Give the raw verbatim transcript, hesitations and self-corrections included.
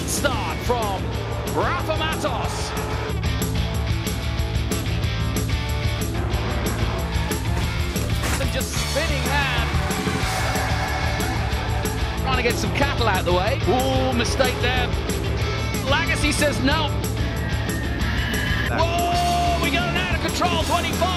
start from Rafa Matos. And just spinning that. Trying to get some cattle out of the way. Ooh, mistake there. Lagasse says no. Whoa, we got an out of control twenty-five.